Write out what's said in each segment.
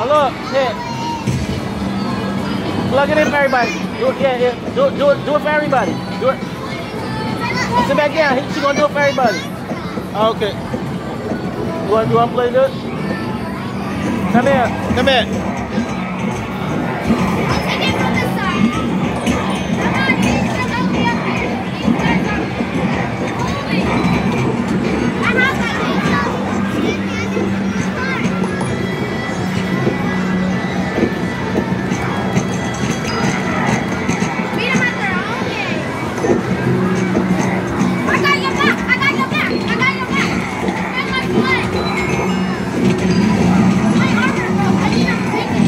Oh, look, yeah. Plug it in for everybody. Do it, yeah. Do it for everybody. Do it. Sit back down. She's gonna do it for everybody. Okay. You want to play this? Come here. Come here. I'll take it from this side. Come on, you need to help me up there. You guys are moving. I have that thing. Beat them at their own game. I got your back. I got your back. I got your back. And my foot. My armor broke. I need to fix it.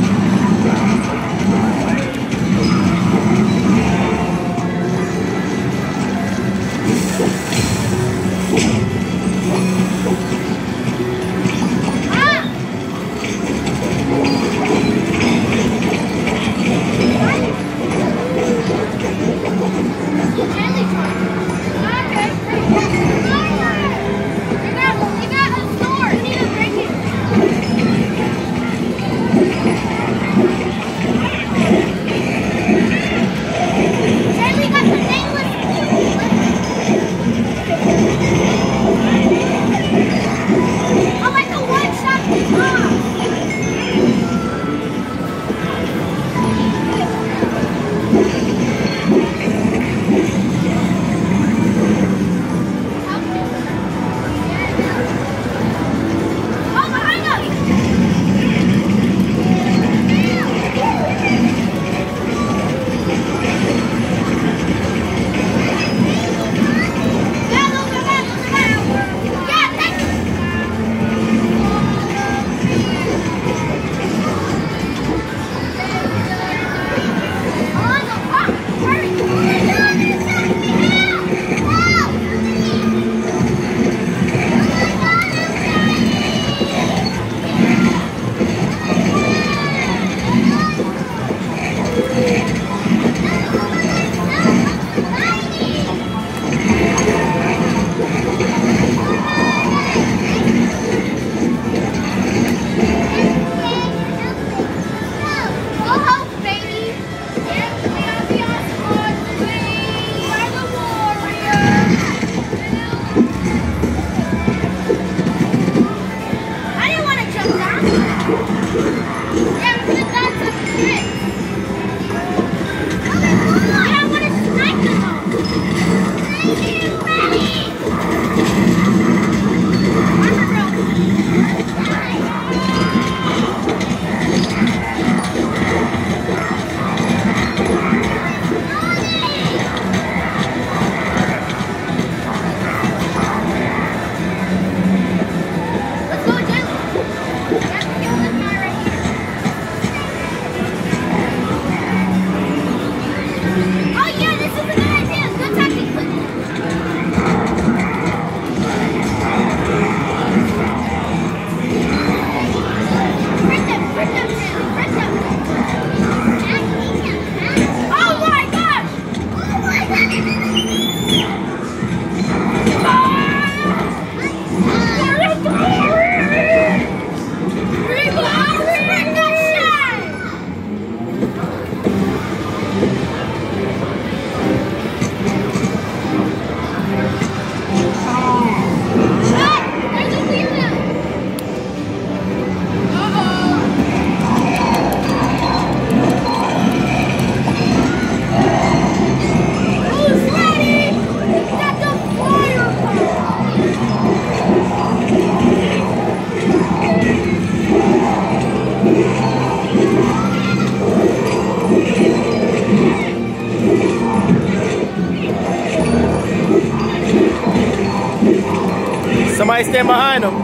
Somebody stand behind him.